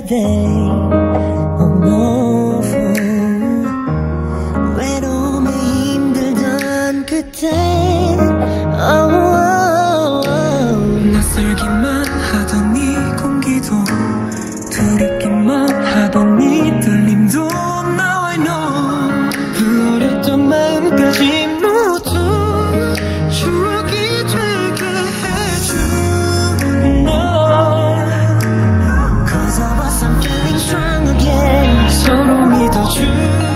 babe. Oh no. 외로움에 힘들던 그때 낯설기만 하던 이 공기도 두렵기만 하던 이 떨림도 Now I know 그 어렸던 마음까지 모두 추억이 되게 해준 너 Cause of us I'm feeling strong again. 서로 믿어줄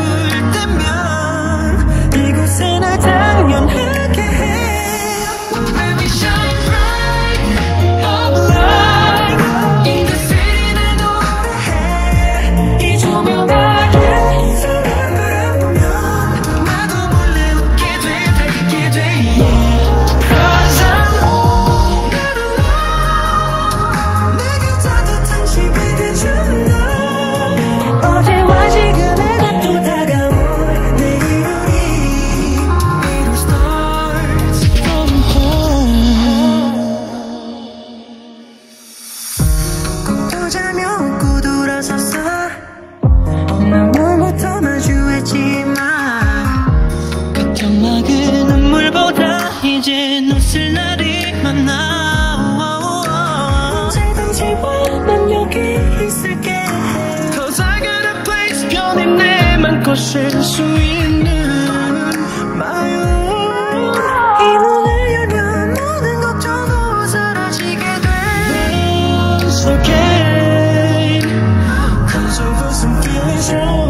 때면 이곳에 날 당연하게 해 Where we shine bright up light In the city 날 노래해 이 조명 아래 사랑 바라보면 나도 몰래 웃게 돼 달게 돼 yeah. Cause I'm all alone 내게 따뜻한 집이 되준 너 어제와 지금의 난 또 다가올 내일 우리 It starts from home 꿈도 자며 웃고 돌아섰어 난 뭘부터 마주했지만 가장 막은 눈물보다 이젠 웃을 날이 많아 언제든지와 난 여기 있을게 Cause I got a place 편히 내맘껏 쉴 수 있는 마음 이 문을 열면 모든 걱정도 사라지게 돼 It's okay Cause of us I'm feeling strong